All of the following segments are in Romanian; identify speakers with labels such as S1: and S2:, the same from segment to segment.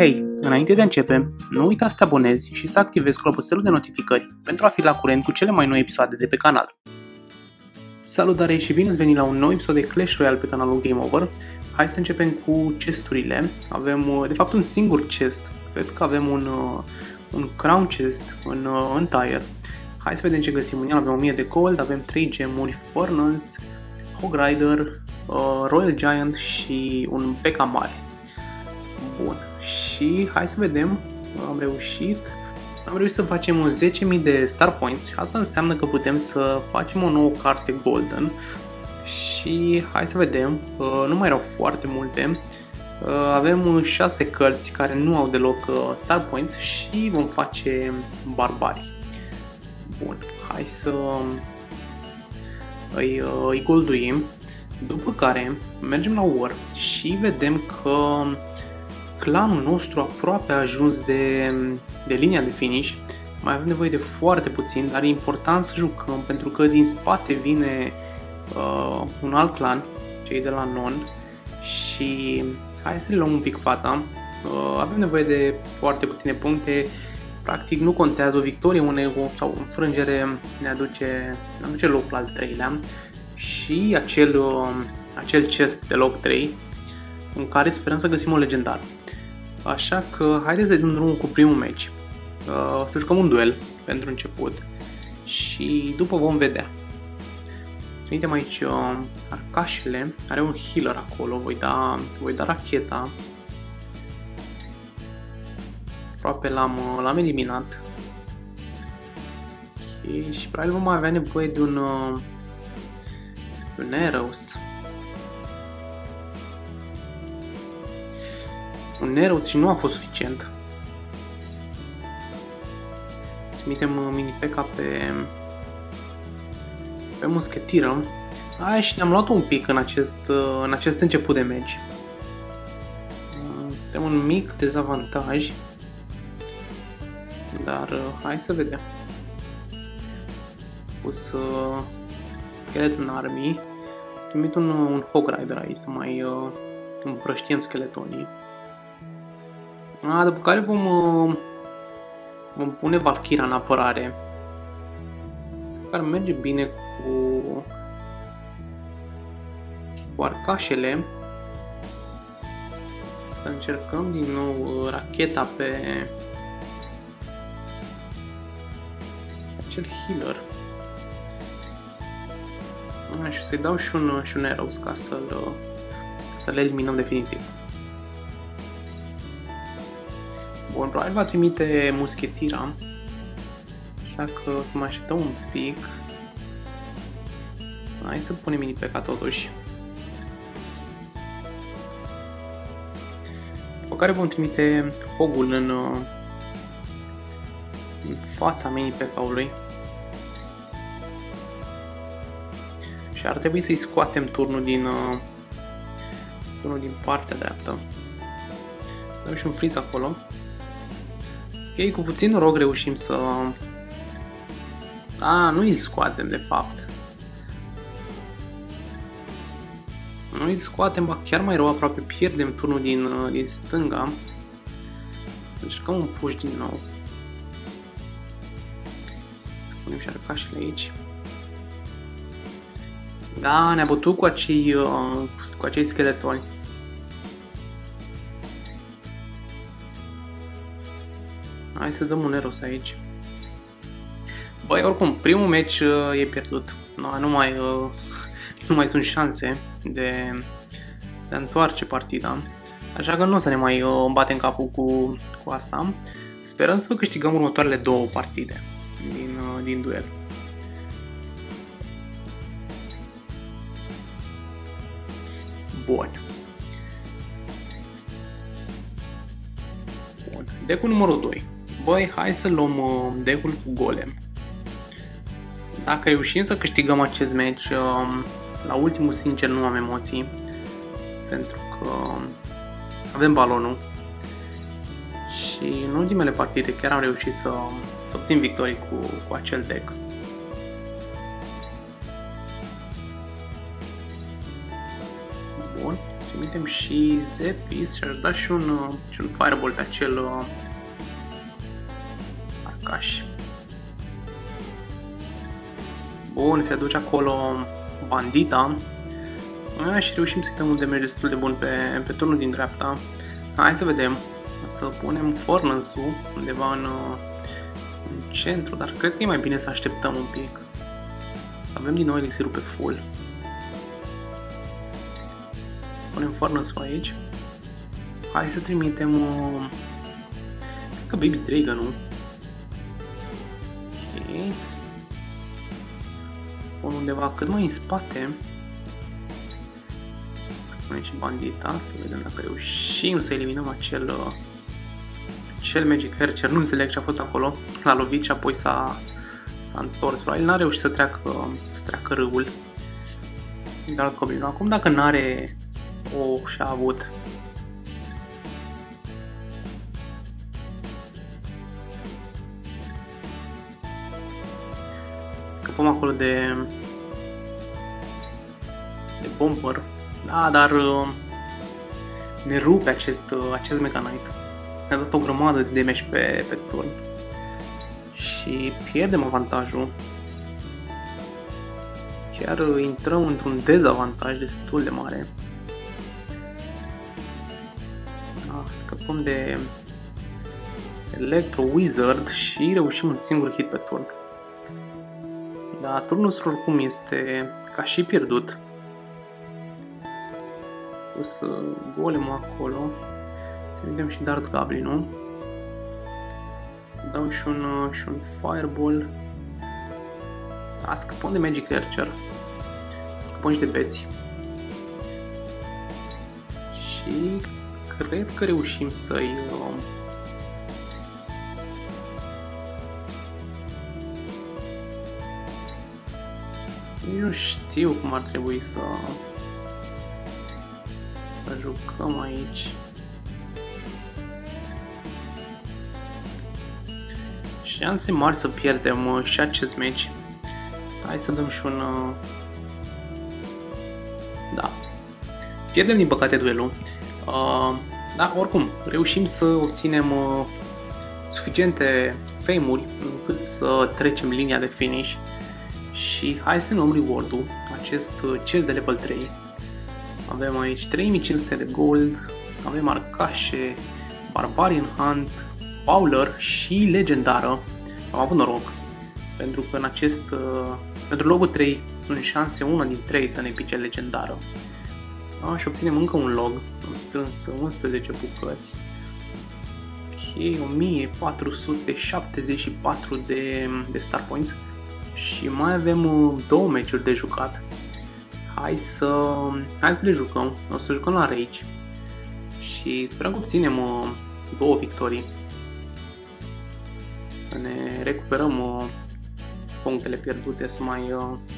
S1: Hei, înainte de a începe, nu uita să te abonezi și să activezi clopoțelul de notificări pentru a fi la curent cu cele mai noi episoade de pe canal. Salutare și bine ați venit la un nou episod de Clash Royale pe canalul Game Over. Hai să începem cu chesturile. Avem, de fapt, un singur chest. Cred că avem un crown chest în tire. Hai să vedem ce găsim în el. Avem 1000 de gold, avem 3 gemuri, Furnace, Hog Rider, Royal Giant și un P.K. mare. Bun, și hai să vedem, am reușit să facem 10.000 de Star Points și asta înseamnă că putem să facem o nouă carte Golden și hai să vedem, nu mai erau foarte multe, avem 6 cărți care nu au deloc Star Points și vom face barbari. Bun, hai să îi golduim, după care mergem la War și vedem că clanul nostru aproape a ajuns de linia de finish. Mai avem nevoie de foarte puțin, dar e important să jucăm pentru că din spate vine un alt clan, cei de la Non, și hai să le luăm un pic fața. Avem nevoie de foarte puține puncte, practic nu contează, o victorie, un ego sau o înfrângere ne aduce locul al 3-lea și acel chest de loc 3 în care sperăm să găsim o legendară. Așa că haideți să dăm drumul cu primul match. Să jucăm un duel pentru început și după vom vedea. Trimitem aici arcașele, are un healer acolo, voi da racheta. Aproape l-am eliminat. Okay, și probabil vom avea nevoie de un Arrows. Un Arrows și nu a fost suficient. Trimitem mini P.K. pe muschetiră. Aia și ne-am luat un pic în acest început de meci. Suntem un mic dezavantaj. Dar hai să vedem. Pus Skeleton Army. Trimit un Hog Rider aici să mai împrăștiem skeletonii. După care vom pune Valkyria în apărare, care merge bine cu arcașele. Să încercăm din nou racheta pe acel healer și să-i dau și un Arrows ca să le eliminăm definitiv. Bun, probabil va trimite muschetira, așa că să mai așteptăm un pic. Hai să punem mini P.K. totuși. După care vom trimite Hogul în fața mini P.K.-ului. Și ar trebui să-i scoatem turnul din partea dreaptă. Dăm și un freeze acolo. Ok, cu puțin noroc reușim să... nu îl scoatem de fapt. Nu îl scoatem, ba chiar mai rău, aproape pierdem turnul din stânga. Încercăm un push din nou. Să punem și arcașele aici. Da, ne-a bătut cu acei scheletoni. Hai să dăm un Arrows aici. Băi, oricum, primul match e pierdut. Nu mai sunt șanse de a întoarce partida. Așa că nu o să ne mai batem capul cu asta. Sperăm să câștigăm următoarele două partide din duel. Bun. Deck-ul numărul 2. Băi, hai să luăm deck-ul cu golem. Dacă reușim să câștigăm acest match, la ultimul, sincer, nu am emoții. Pentru că avem balonul. Și în ultimele partide chiar am reușit să obțin victorii cu acel deck. Bun. Trimitem și Zepis și aș da și un Fireball pe acel arcaș. Bun, se aduce acolo bandita. Și reușim să-i dăm un damage destul de bun pe turnul din dreapta. Hai să vedem. O să punem Furnace-ul undeva în centru, dar cred că e mai bine să așteptăm un pic. Să avem din nou elixirul pe full. Punem Furnace-ul aici. Hai să trimitem cred că Baby Dragon-ul. Ok. Pun undeva cât mai în spate. Să punem și bandita, să vedem dacă reușim să eliminăm acel Magic Archer. Nu înțeleg ce a fost acolo. L-a lovit și apoi s-a întors. Probabil n-a reușit să treacă râul. Dar Goblin acum dacă n-are și-a avut. Scăpăm acolo de Bomber. Da, dar ne rupe acest Mega Knight. Ne-a dat o grămadă de damage pe turn. Și pierdem avantajul. Chiar intrăm într-un dezavantaj destul de mare. Da, scăpăm de Electro Wizard și reușim un singur hit pe turn. Da, turnul nostru oricum este ca și pierdut. Pus golemul acolo. Trimitem și Darth Goblin-ul. Să dau și un Fireball. Da, scăpăm de Magic Archer. Scăpăm și de beți. Și cred că reușim să-i nu știu cum ar trebui să jucăm aici. Șanse mari să pierdem și acest match. Hai să dăm și un... Da. Pierdem din păcate duelul. Da, oricum, reușim să obținem suficiente fame-uri încât să trecem linia de finish. Și hai să ne luăm reward-ul, acest chest de level 3. Avem aici 3500 de gold, avem arcașe, Barbarian Hunt, Bowler și legendară. Am avut noroc, pentru că în pentru logul 3 sunt șanse 1 din 3 să ne pice legendară. Și obținem încă un log, am strâns 11 bucăți. Ok, 1474 de star points și mai avem 2 meciuri de jucat. Hai să le jucăm, o să jucăm la Rage și sperăm că obținem 2 victorii. Să ne recuperăm punctele pierdute, să mai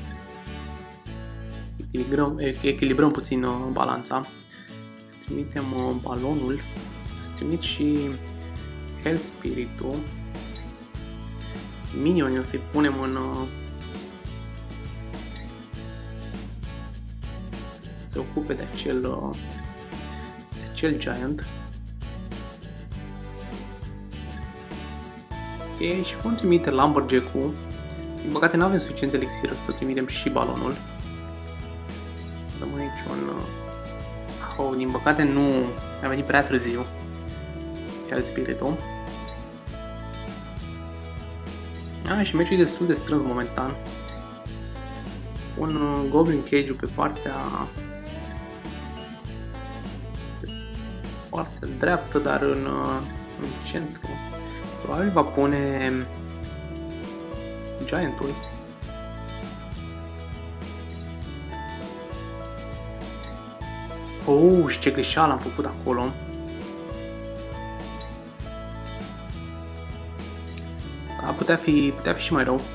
S1: echilibrăm puțin balanța. Să trimitem balonul, să trimit și Hell Spirit-ul. Minionii o să-i punem în... să se ocupe de acel Giant. Ok, și vom trimite Lumberjack-ul. Din păcate nu avem suficient elixir să trimitem și balonul. Dăm aici un... din păcate nu a venit prea târziu Hell Spirit-ul. Și meciul e destul de strâns momentan. Spun Goblin Cage-ul pe partea dreaptă, dar în centru. Probabil va pune Giant-ul. Și ce greșeală am făcut acolo. Putea fi și mai rău.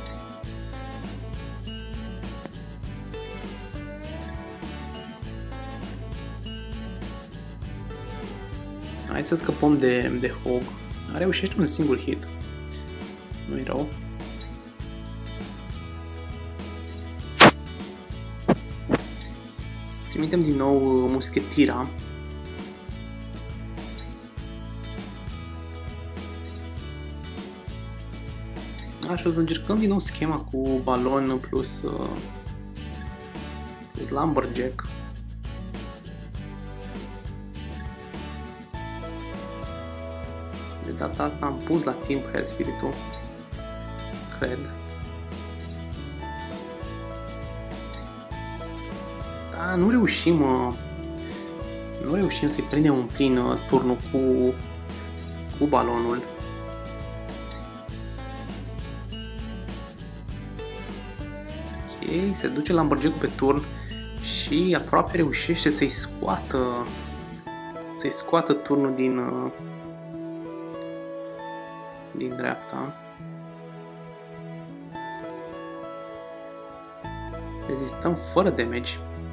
S1: Hai să scăpăm de Hog. Reușește un singur hit. Nu-i rău. Trimitem din nou muschetira. Așa, o să încercăm din nou schema cu balon plus lumberjack. De data asta am pus la timp Hell Spirit-ul, cred. Da, nu reușim să-i prindem în plin turnul cu balonul. Ok, se duce lumberjack-ul pe turn și aproape reușește să-i scoată turnul din dreapta. Rezistăm fără damage.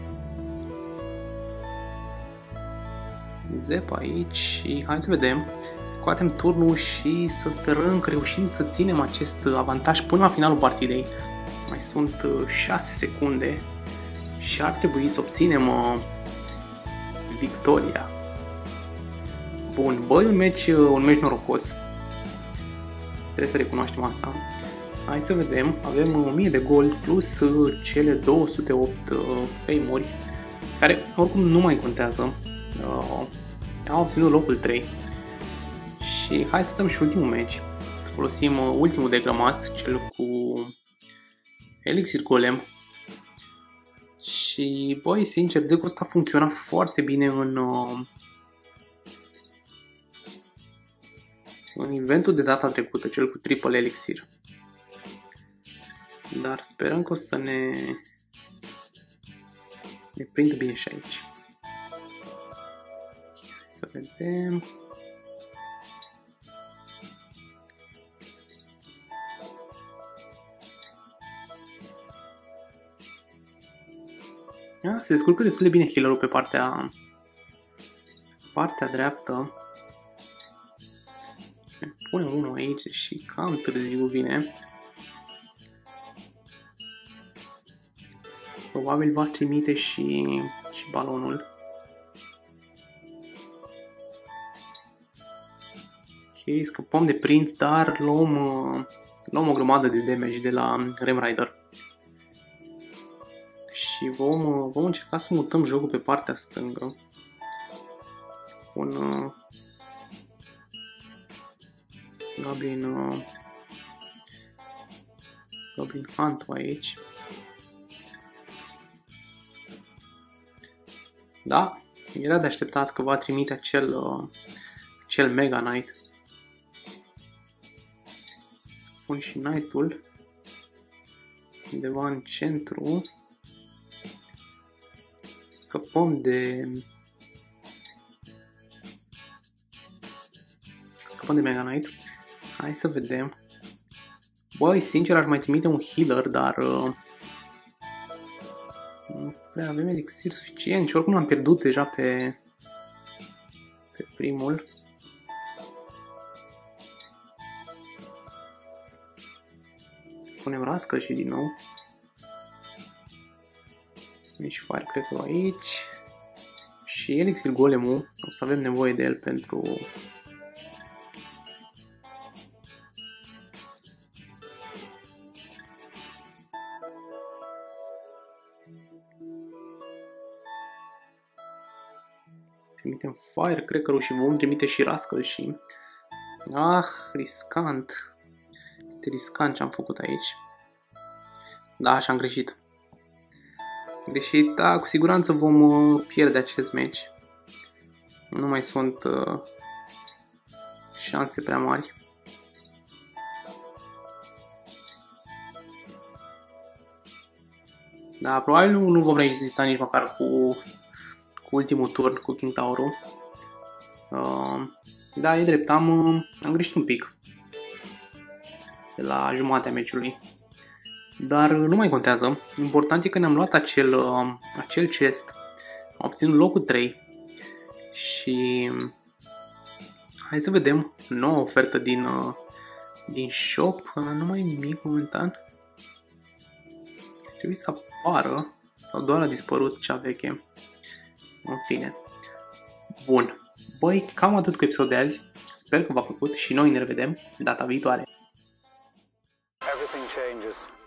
S1: Zep aici și hai să vedem. Scoatem turnul și să sperăm că reușim să ținem acest avantaj până la finalul partidei. Mai sunt 6 secunde și ar trebui să obținem victoria. Bun, băi, un meci norocos. Trebuie să recunoaștem asta. Hai să vedem. Avem 1000 de gold plus cele 208 fame-uri, care oricum nu mai contează. Am obținut locul 3. Și hai să dăm și ultimul meci. Să folosim ultimul de rămas, cel cu Elixir Golem. Și, băi, sincer, deck-ul ăsta funcționa foarte bine în eventul de data trecută, cel cu Triple Elixir. Dar sperăm că o să ne prindă bine și aici. Să vedem. Se descurcă destul de bine healer-ul pe partea dreaptă. Punem unul aici și cam târziu vine. Probabil va trimite și balonul. Ok, scăpăm de prinț, dar luăm o grămadă de damage de la Rem Rider. Și vom încerca să mutăm jocul pe partea stângă. Să pun Goblin Hunt aici. Da, era de așteptat că va trimite acel Mega Knight. Să pun și Knight-ul undeva în centru. Scăpăm de Mega Knight. Hai să vedem. Băi, sincer, aș mai trimite un healer, dar nu prea avem elixir suficient și oricum am pierdut deja pe primul. Punem Rascal și din nou. Nici Firecracker aici. Și Elixir Golemul, o să avem nevoie de el pentru trimitem Firecracker-ul și vom trimite și Rascal și... riscant. Este riscant ce am făcut aici. Da, așa am greșit. Da, cu siguranță vom pierde acest meci. Nu mai sunt șanse prea mari. Da, probabil nu vom rezista nici măcar cu ultimul turn, cu King Tower-ul. Da, e drept, am greșit un pic de la jumatea meciului. Dar nu mai contează. Important e că ne-am luat acel chest. Am obținut locul 3. Și hai să vedem noua ofertă din shop. Nu mai e nimic momentan. Trebuie să apară. Sau doar a dispărut cea veche. în fine. Bun. Băi, cam atât cu episodul de azi. Sper că v-a plăcut și noi ne revedem data viitoare.
S2: Everything changes.